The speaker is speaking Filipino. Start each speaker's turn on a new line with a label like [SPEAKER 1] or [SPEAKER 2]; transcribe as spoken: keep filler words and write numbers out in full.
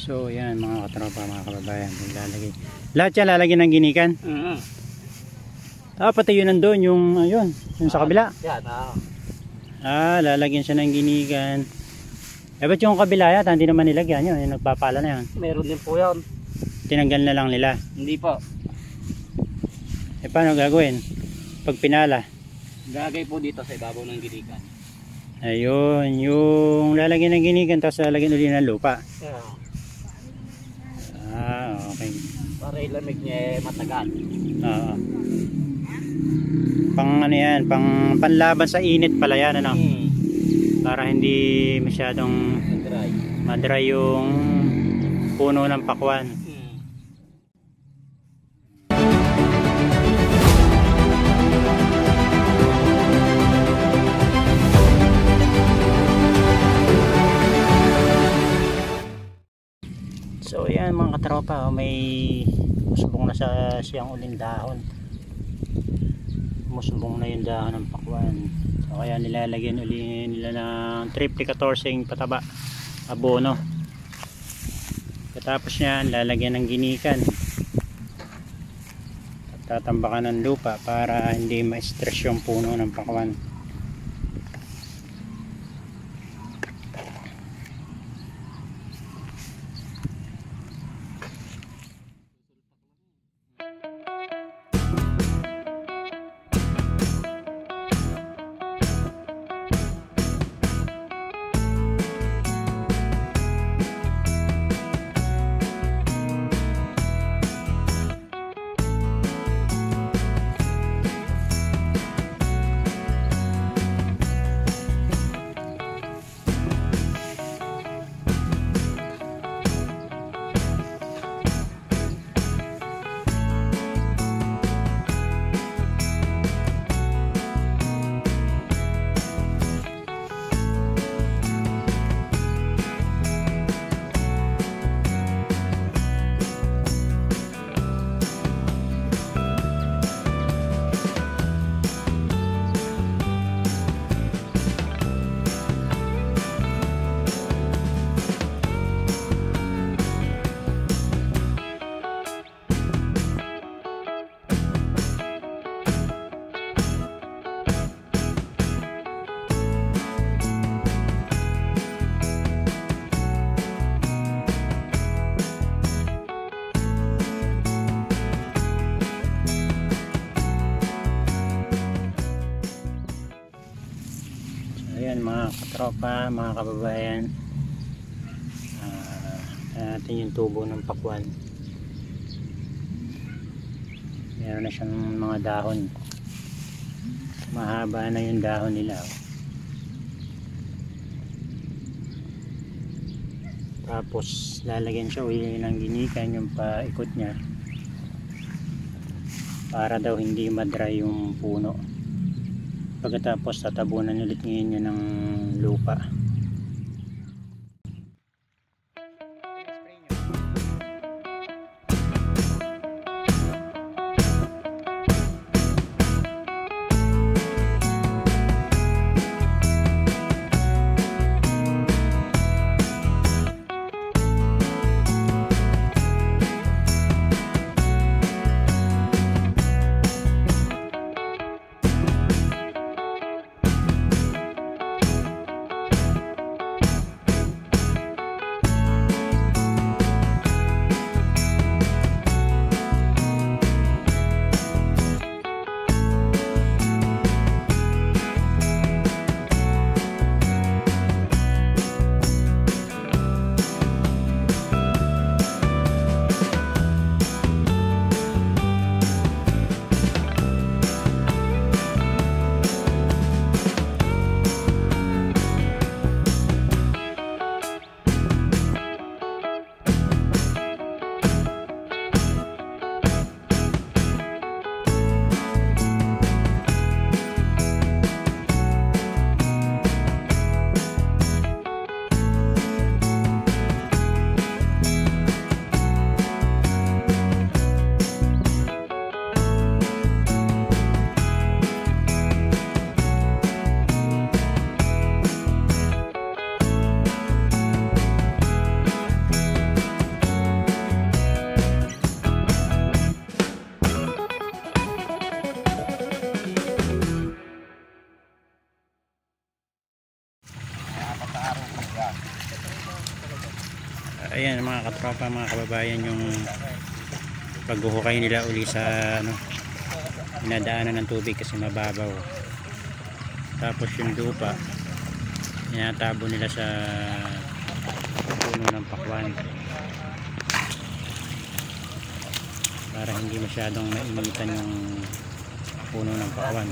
[SPEAKER 1] So yan mga katropa, mga kababayan, lalagay. Lahat yan lalagyan ng ginikan.
[SPEAKER 2] Mm-hmm.
[SPEAKER 1] Ah, pati yun nandun, yung ayun, yung sa kabila.
[SPEAKER 2] Yan, ah.
[SPEAKER 1] Ah, lalagyan siya ng ginikan. Eh ba't yung kabila yata, hindi naman nilagyan yun, yung nagpapala na yan.
[SPEAKER 2] Meron din po yan.
[SPEAKER 1] Tinanggal na lang nila.
[SPEAKER 2] Hindi po.
[SPEAKER 1] Eh paano gagawin? Pag pinala?
[SPEAKER 2] Gagay po dito sa ibabaw ng ginikan.
[SPEAKER 1] Ayun, yung lalagyan ng ginikan, tapos lalagyan ulit ng lupa.
[SPEAKER 2] Yeah.
[SPEAKER 1] Ah, okay.
[SPEAKER 2] Para ilamig niya eh, matagal.
[SPEAKER 1] Oo. Pang ano yan, pang panlaban sa init pala yan, ano?
[SPEAKER 2] Hmm.
[SPEAKER 1] Para hindi masyadong
[SPEAKER 2] Dry.
[SPEAKER 1] madry yung puno ng pakwan.
[SPEAKER 2] Hmm.
[SPEAKER 1] So yan mga katropa, may musbong na sa siyang uling dahon. Musbong na yung dahon ng pakwan. So kaya nilalagyan uli nila ng triple fourteen pataba, abono. Katapos yan, lalagyan ng ginikan at tatambakan ng lupa para hindi ma-stress yung puno ng pakwan. Ayan mga katropa, mga kababayan, uh, natin yung tubo ng pakwan. Meron na siyang mga dahon, mahaba na yung dahon nila. Tapos lalagyan siya uli ng ginikan yung paikot niya para daw hindi madry yung puno. Pagkatapos tatabunan ulit ngayon yun ng lupa. ayan mga katropa, mga kababayan, yung paghuhukay nila uli sa ano, inadaanan ng tubig kasi mababaw. Tapos yung lupa inatabo nila sa puno ng pakwan para hindi masyadong mainitan yung puno ng pakwan.